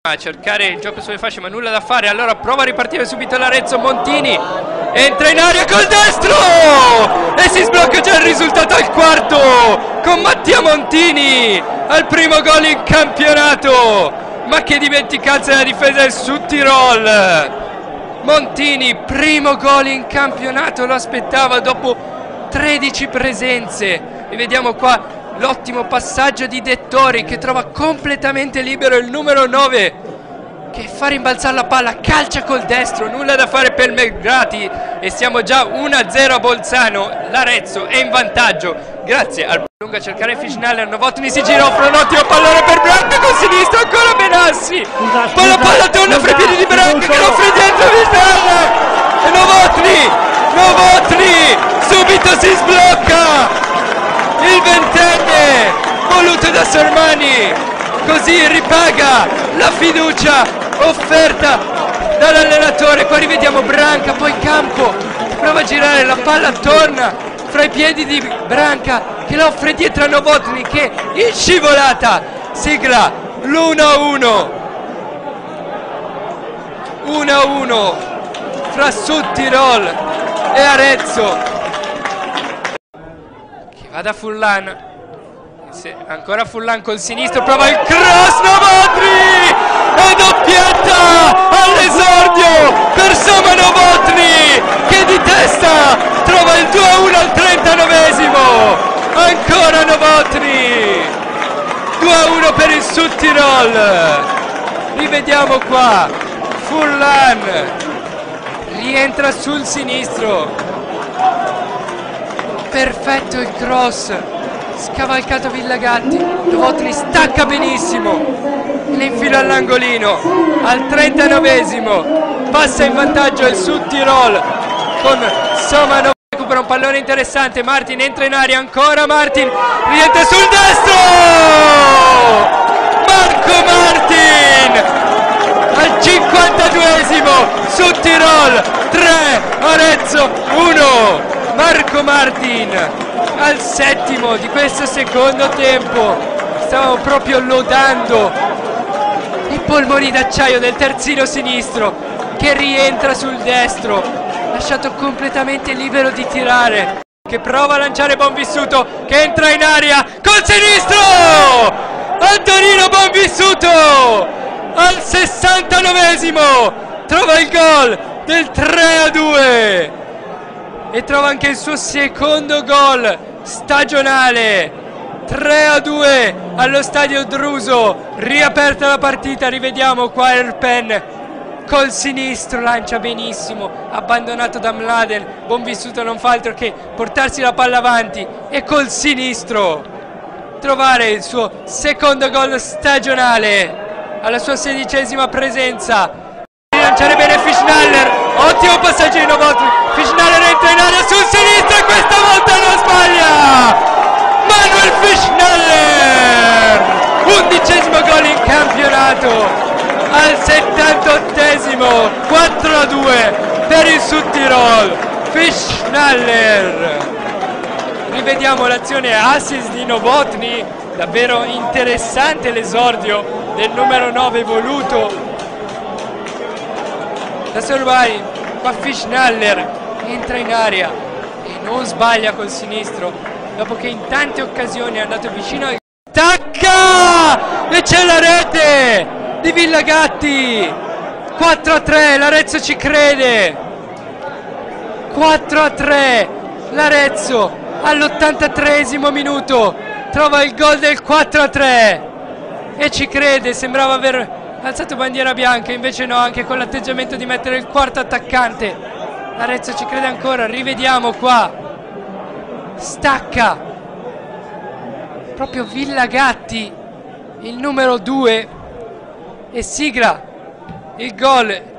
A cercare il gioco sulle fasce, ma nulla da fare. Allora prova a ripartire subito l'Arezzo. Montini entra in aria col destro e si sblocca già il risultato al quarto con Mattia Montini al primo gol in campionato. Ma che dimenticanza della difesa del Südtirol. Montini, primo gol in campionato, lo aspettava dopo 13 presenze. E vediamo qua l'ottimo passaggio di Dettori che trova completamente libero il numero 9 che fa rimbalzare la palla, calcia col destro, nulla da fare per Melgrati e siamo già 1-0 a Bolzano. L'Arezzo è in vantaggio grazie al lungo a cercare Fischnaller. Novotny si gira, offre un ottimo pallone per Branca con sinistro, ancora Benassi, palla torna fra i piedi di Branca che lo offre dietro Fischnaller e Novotny subito si sblocca. Il ventenne voluto da Sormani così ripaga la fiducia offerta dall'allenatore. Qua rivediamo Branca, poi Campo prova a girare, la palla torna fra i piedi di Branca che la offre dietro a Novotny che in scivolata sigla l'1-1. 1-1 fra Südtirol e Arezzo. Vada Fullan, ancora Fullan col sinistro, prova il cross, Novotny e doppietta all'esordio per Soma Novotny che di testa trova il 2-1 al 39esimo, ancora Novotny, 2-1 per il Südtirol. Rivediamo qua, Fullan rientra sul sinistro. Perfetto il cross, scavalcato Villagatti, Novotny stacca benissimo, le infila all'angolino, al 39esimo, passa in vantaggio il Südtirol con Soma, recupera un pallone interessante, Martin entra in aria, ancora Martin, rientra sul destro, Marco Martin, al 52esimo, Südtirol 3, Arezzo 1. Marco Martin al settimo di questo secondo tempo, stavamo proprio lodando i polmoni d'acciaio del terzino sinistro che rientra sul destro, lasciato completamente libero di tirare, che prova a lanciare Bonvissuto che entra in aria col sinistro, Antonino Bonvissuto al 69esimo trova il gol del 3-2 e trova anche il suo secondo gol stagionale. 3-2 allo stadio Druso, riaperta la partita. Rivediamo qua Erpen col sinistro, lancia benissimo, abbandonato da Mladen. Bonvissuto non fa altro che portarsi la palla avanti e col sinistro trovare il suo secondo gol stagionale alla sua 16esima presenza. Lanciare bene Fischnaller, ottimo passaggio di Novotny, Fischnaller entra in aria sul sinistro e questa volta non sbaglia, Manuel Fischnaller, 11esimo gol in campionato al 78esimo, 4-2 per il Südtirol, Fischnaller. Rivediamo l'azione assist di Novotny, davvero interessante l'esordio del numero 9 voluto da Sormani. Qua Fischnaller entra in aria e non sbaglia col sinistro dopo che in tante occasioni è andato vicino al tacca e c'è la rete di Villagatti. 4-3, l'Arezzo ci crede, 4-3, l'Arezzo all'83esimo minuto trova il gol del 4-3 e ci crede. Sembrava aver alzato bandiera bianca, invece no, anche con l'atteggiamento di mettere il quarto attaccante l'Arezzo ci crede ancora. Rivediamo qua, stacca proprio Villagatti, il numero 2, e sigla il gol